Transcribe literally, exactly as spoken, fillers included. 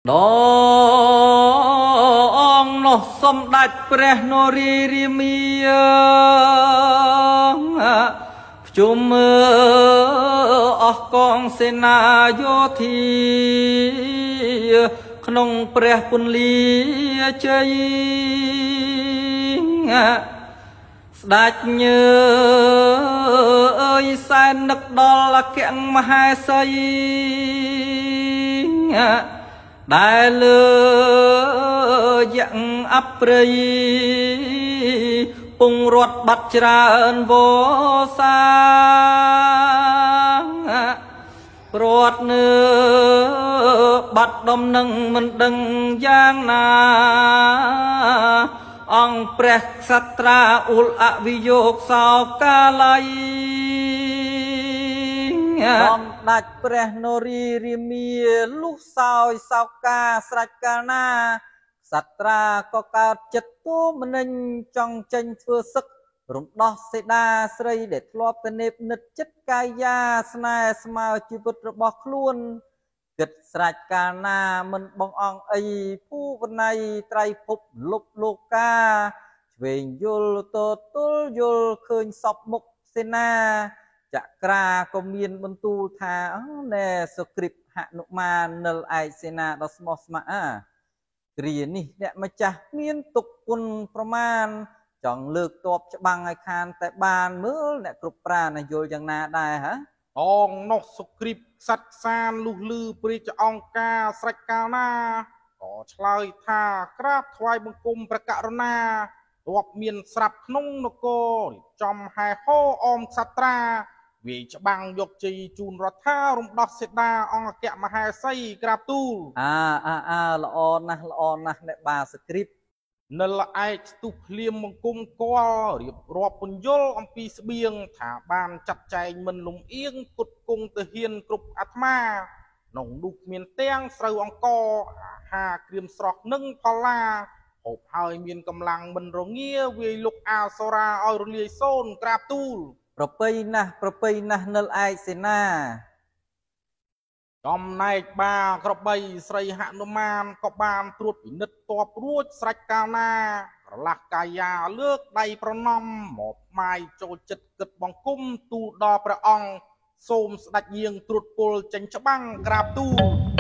ដងនោះសម្ដេចព្រះនរារាមាភ្ជុំអស់កងសេនាយោធាក្នុងព្រះពន្លាជ័យស្ដេចញើអើយសែននឹកដល់អគ្គមហេសីដែលលើយ៉ាងអប្រិយពងរត់បាត់ច្រើនវសាព្រាត់នើបាត់ដំណឹងមិនដឹងយ៉ាងណាអង្គព្រះក្សត្រាអ៊ុលអវិយោគសោកាល័យដំដាច់ព្រះនរារាមាលុះសោយសោកាស្រេចកាលណាសត្រាក៏កើតចិត្តទូមនិញចង់ចេញធ្វើសឹករំដោះសេដាស្រីដែលធ្លាប់ទៅនេបនិតចិត្តកាយាស្នេហ៍ស្មើជីវិតរបស់ខ្លួនគិតស្រេចកាលណាមិនបងអង្គអីភូវណៃត្រៃភពលុបលោកាឆ្វេងយល់ទទល់យល់ឃើញសពមុខសេនាចក្រាក៏មានបន្ទូលថាណែសុគ្រីពហនុមាននិលឯកសេនាដ៏ស្មោះស្ម័គ្រអាគ្រានេះអ្នកម្ចាស់មានទុកគុណប្រមាណចង់លើកតបច្បាំងឲ្យខានតែបានមើលអ្នកគ្រប់ប្រាណយល់យ៉ាងណាដែរហ៎អងនោះសុគ្រីពខ្សាត់ខ្សានលុះលឺព្រះចអង្គការស្រេចកាលណាក៏ឆ្លើយថាក្រាបថ្វាយបង្គំព្រះករុណាទ័ពមានស្រាប់ក្នុងនគរចំហែហោអមក្សត្រាវាយច្បាំងយកជ័យជូនរដ្ឋារំដោះសេដាអង្គអគ្គមហេសីក្រាបទូលអាអាអាល្អណាស់ល្អណាស់អ្នកបាសុគ្រីពនិលឯកស្ទុះភ្លាមបង្គំគាល់រៀបរាប់ពន្យល់អំពីស្បៀងថាបានចាត់ចែងមិនលំអៀងគុតគង់ទៅហ៊ានគ្រប់អាត្មាក្នុងនោះមានទាំងស្រូវអង្គអាហារគ្រាមស្រស់និងផល្លាហូបហើយមានកម្លាំងមិនរងាវាយលុកអាសូរាឲ្យរលាយសូន្យក្រាបទូលប្រពៃណាស់ប្រពៃណាស់និលឯកសេនាចំណែកបាក្របីស្រីហនុមានក៏បានត្រួតពិនិត្យតបរួចស្រេចកាលណាប្រឡាស់កាយាលើកដៃប្រណម្យមកម៉ាយចូលចិត្តគិតបង្គំទូលដល់ព្រះអង្គសូមស្ដេចយាងត្រួតពលចេញច្បាំងក្រាបទូល